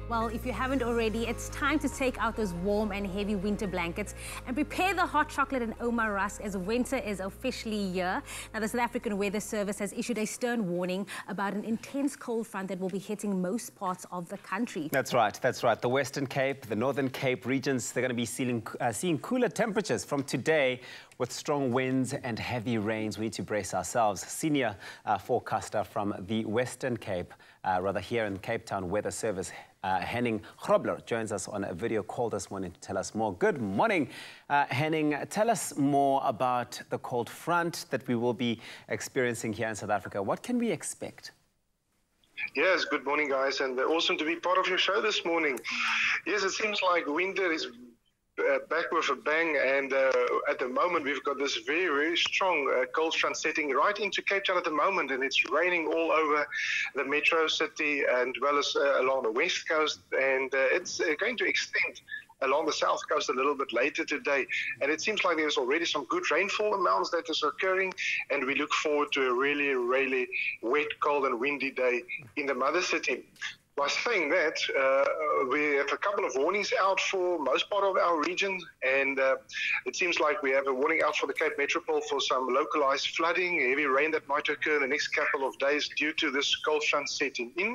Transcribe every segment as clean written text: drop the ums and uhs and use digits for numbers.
Well, if you haven't already, it's time to take out those warm and heavy winter blankets and prepare the hot chocolate and Omar Rusk as winter is officially here. Now, the South African Weather Service has issued a stern warning about an intense cold front that will be hitting most parts of the country. That's right, that's right. The Western Cape, the Northern Cape regions, they're going to be seeing cooler temperatures from today with strong winds and heavy rains. We need to brace ourselves. Senior forecaster from the Western Cape, rather here in Cape Town Weather Service, Henning Grobler, joins us on a video call this morning to tell us more. Good morning, Henning. Tell us more about the cold front that we will be experiencing here in South Africa. What can we expect? Yes, good morning, guys, and awesome to be part of your show this morning. Yes, it seems like winter is back with a bang, and at the moment we've got this very, very strong cold front setting right into Cape Town at the moment, and it's raining all over the metro city and well as along the west coast, and it's going to extend along the south coast a little bit later today. And it seems like there's already some good rainfall amounts that is occurring, and we look forward to a really, really wet, cold and windy day in the mother city. By saying that, we have a couple of warnings out for most part of our region, and it seems like we have a warning out for the Cape Metropole for some localized flooding, heavy rain that might occur in the next couple of days due to this cold front setting in.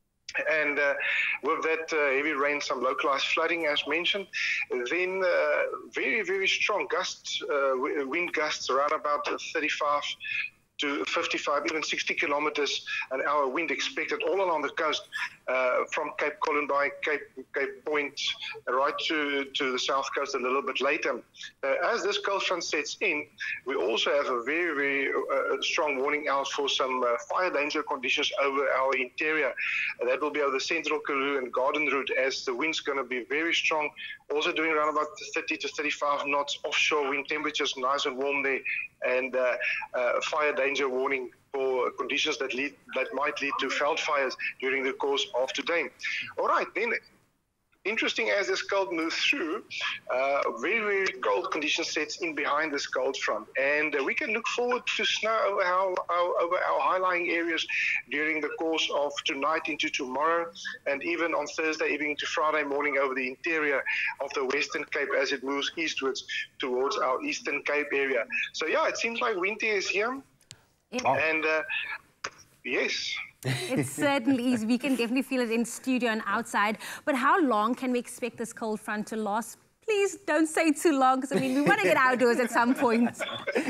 And with that heavy rain, some localized flooding as mentioned, then very, very strong gusts, wind gusts around about 35 to 55, even 60 kilometers an hour wind expected all along the coast, from Cape Columbi, Cape Point, right to the south coast a little bit later. As this cold front sets in, we also have a very, very strong warning out for some fire danger conditions over our interior. That will be over the Central Karoo and Garden Route, as the wind's going to be very strong, also doing around about 30 to 35 knots, offshore wind temperatures nice and warm there, and fire danger warning for conditions that might lead to veld fires during the course of today. All right, then, interesting as this cold moves through, very, very cold conditions sets in behind this cold front, and we can look forward to snow over our high-lying areas during the course of tonight into tomorrow, and even on Thursday evening to Friday morning over the interior of the Western Cape as it moves eastwards towards our Eastern Cape area. So yeah, it seems like winter is here. And yes. It certainly is. We can definitely feel it in studio and outside. But how long can we expect this cold front to last? Please don't say too long, because I mean, we want to get outdoors at some point.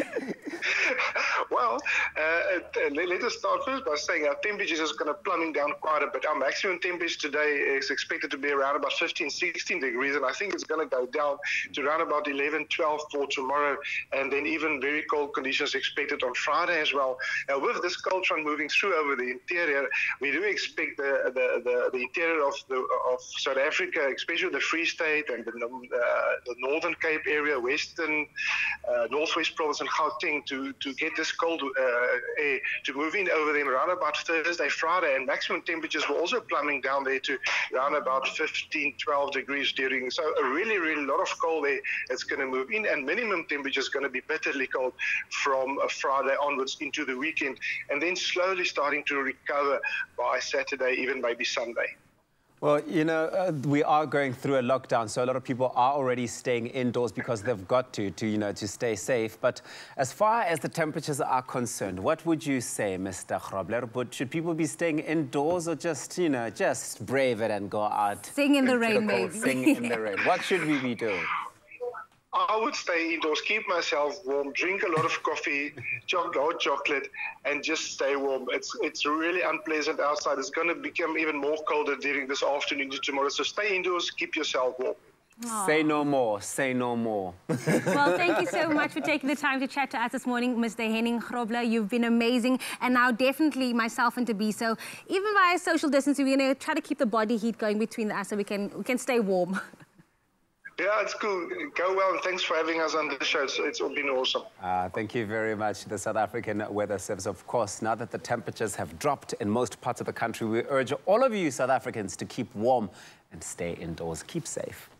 Well, let us start first by saying our temperatures is going to plumbing down quite a bit. Our maximum temperature today is expected to be around about 15, 16 degrees, and I think it's going to go down to around about 11, 12 for tomorrow, and then even very cold conditions expected on Friday as well. Now, with this cold front moving through over the interior, we do expect the interior of South Africa, especially the Free State and the Northern Cape area, Western, Northwest Province and Gauteng to get this cold air to move in over them around about Thursday, Friday, and maximum temperatures were also plumbing down there to around about 15, 12 degrees during. So a really, really lot of cold air that's going to move in, and minimum temperature is going to be bitterly cold from Friday onwards into the weekend, and then slowly starting to recover by Saturday, even maybe Sunday. Well, you know, we are going through a lockdown, so a lot of people are already staying indoors because they've got to stay safe. But as far as the temperatures are concerned, what would you say, Mr. Grobler? Should people be staying indoors or just, just brave it and go out? Sing in the rain, maybe. Sing in the rain. What should we be doing? I would stay indoors, keep myself warm, drink a lot of coffee, hot chocolate, and just stay warm. It's really unpleasant outside. It's going to become even more colder during this afternoon to tomorrow. So stay indoors, keep yourself warm. Aww. Say no more. Say no more. Well, thank you so much for taking the time to chat to us this morning, Mr. Henning Grobler. You've been amazing. And now definitely myself and Tabiso, even via social distancing, we're going to try to keep the body heat going between us so we can stay warm. Yeah, it's cool. Go well, and thanks for having us on the show. It's been awesome. Thank you very much, the South African Weather Service. Of course, now that the temperatures have dropped in most parts of the country, we urge all of you South Africans to keep warm and stay indoors. Keep safe.